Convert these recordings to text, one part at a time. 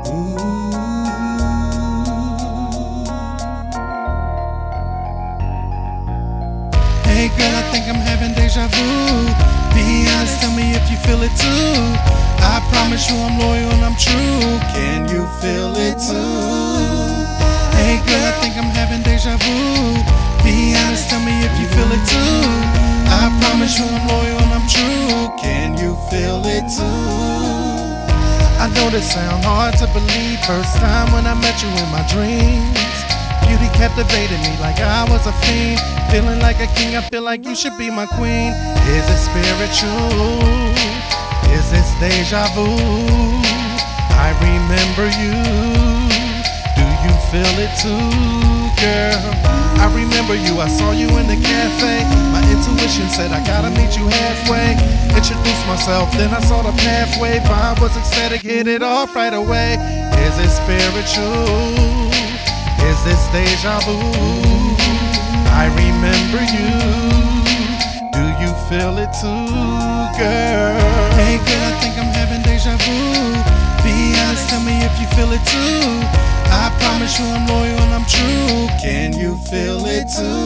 Hey girl, I think I'm having deja vu. Be honest, tell me if you feel it too. I promise you I'm loyal and I'm true. Can you feel it too? Hey girl, I think I'm having deja vu. Be honest, tell me if you feel it too. I promise you I'm loyal and I'm true. Can you feel it too? I know this sound hard to believe. First time when I met you in my dreams, beauty captivated me like I was a fiend. Feeling like a king, I feel like you should be my queen. Is it spiritual? Is this deja vu? I remember you. Do you feel it too, girl? I remember you, I saw you in the cafe. My intuition said I gotta meet you halfway. Introduced myself, then I saw the pathway. Vibe was ecstatic, hit it off right away. Is it spiritual? Is this deja vu? I remember you. Do you feel it too, girl? Hey girl, I think I'm having deja vu. Be honest, tell me if you feel it too. I promise you I'm loyal and I'm true. Can you feel it too?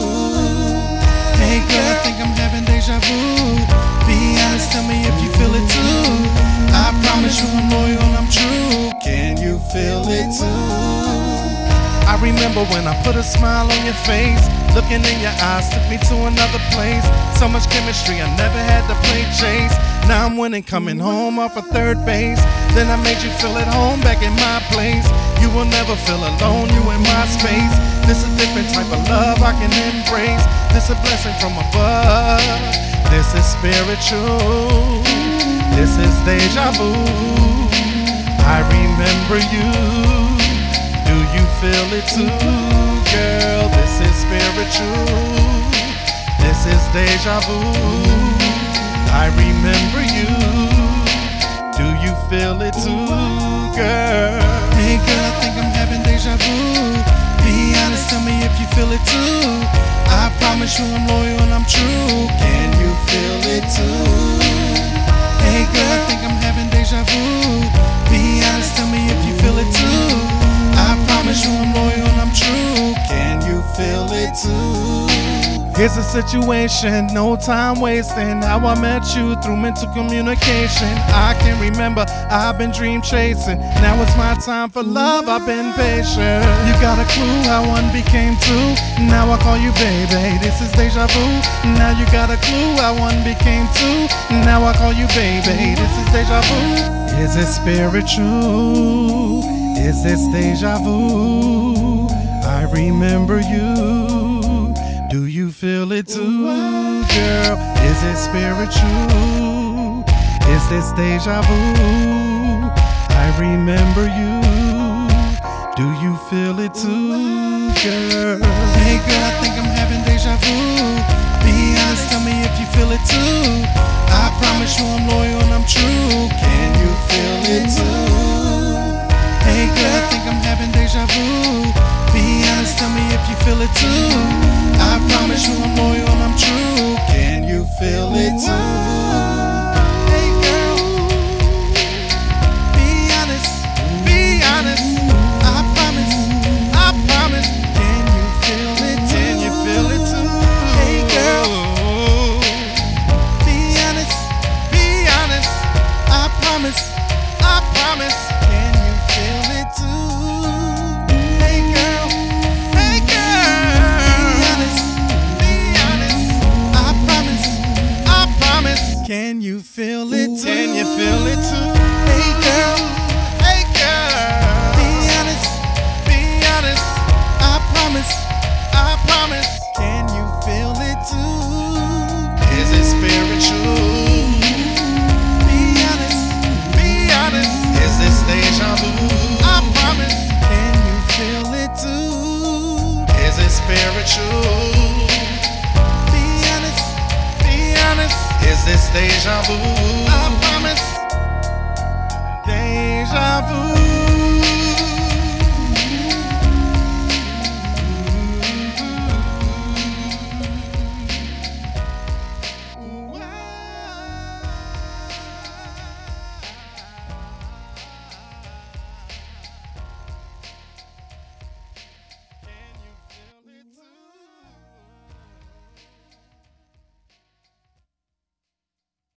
Hey girl, I think I'm having deja vu. Be honest, tell me if you feel it too. I promise you I'm loyal and I'm true. Can you feel it too? I remember when I put a smile on your face. Looking in your eyes took me to another place. So much chemistry, I never had to play chase. Now I'm winning, coming home off of third base. Then I made you feel at home back in my place. You will never feel alone, you in my space. This a different type of love I can embrace. This a blessing from above. This is spiritual. This is deja vu. I remember you. Do you feel it too, girl? This is spiritual. This is deja vu. I remember you. Do you feel it too, girl? Hey girl, I think I'm having deja vu. Be honest, tell me if you feel it too. I promise you I'm loyal and I'm true. Can you feel it too? Hey girl, I think I'm having deja vu. Be honest, tell me if you feel it too. I promise you I'm loyal and I'm true. Can you feel it too? Here's a situation, no time wasting. How I met you through mental communication. I can remember, I've been dream chasing. Now it's my time for love, I've been patient. You got a clue how one became two. Now I call you baby, this is deja vu. Now you got a clue how one became two. Now I call you baby, this is deja vu. Is it spiritual? Is this deja vu? I remember you. Do you feel it too, girl? Is it spiritual? Is this deja vu? I remember you. Do you feel it too, girl? Hey girl, I think I'm having deja vu. Be honest, tell me if you feel it too. I promise you I'm loyal and I'm true. Can you feel it too? Hey girl, I think I'm having deja vu. Be honest, tell me if you feel it too. I promise you I'm loyal and I'm true. Can you feel it too? Hey girl, be honest, be honest. I promise, I promise. Can you feel it too? Can you feel it too? Hey girl, be honest, be honest. I promise, I promise. Can you feel it too? Hey girl, hey girl. Be honest, I promise, I promise. Can you feel it too? Can you feel it too? Hey girl, hey girl. Be honest, I promise, I promise. Can you feel it too? Is it spiritual? Be honest, is this deja vu? I promise. Can you feel it too? Is it spiritual? Be honest, is this deja vu?